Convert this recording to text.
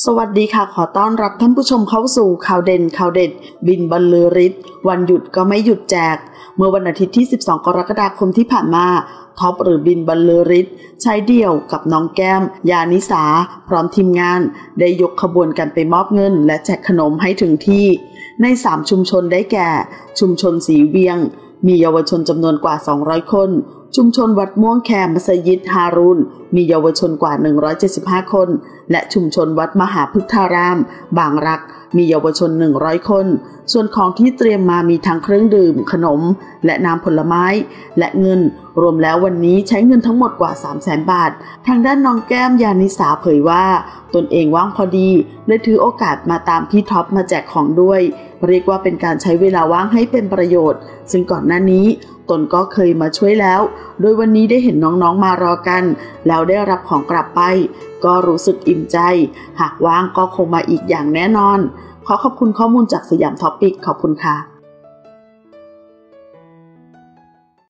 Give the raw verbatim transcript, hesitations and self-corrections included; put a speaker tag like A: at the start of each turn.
A: สวัสดีค่ะขอต้อนรับท่านผู้ชมเข้าสู่ข่าวเด่นข่าวเด็ดบินบรรลือฤทธิ์วันหยุดก็ไม่หยุดแจกเมื่อวันอาทิตย์ที่สิบสองกรกฎาคมที่ผ่านมาท็อปหรือบินบรรลือฤทธิ์ใช้เดี่ยวกับน้องแก้มยานิสาพร้อมทีมงานได้ยกขบวนกันไปมอบเงินและแจกขนมให้ถึงที่ในสามชุมชนได้แก่ชุมชนสีเวียงมีเยาวชนจำนวนกว่าสองร้อยคนชุมชนวัดม่วงแคมัสยิดฮารุนมีเยาวชนกว่าหนึ่งร้อยเจ็ดสิบห้าคนและชุมชนวัดมหาพฤกษารามบางรักมีเยาวชนหนึ่งร้อยคนส่วนของที่เตรียมมามีทั้งเครื่องดื่มขนมและน้ำผลไม้และเงินรวมแล้ววันนี้ใช้เงินทั้งหมดกว่า สามแสน บาททางด้านน้องแก้มยานิสาเผยว่าตนเองว่างพอดีเลยถือโอกาสมาตามพี่ท็อปมาแจกของด้วยเรียกว่าเป็นการใช้เวลาว่างให้เป็นประโยชน์ซึ่งก่อนหน้านี้ตนก็เคยมาช่วยแล้วโดยวันนี้ได้เห็นน้องๆมารอกันแล้วได้รับของกลับไปก็รู้สึกอิ่มใจหากว่างก็คงมาอีกอย่างแน่นอนขอขอบคุณข้อมูลจากสยามท็อปิกขอบคุณค่ะ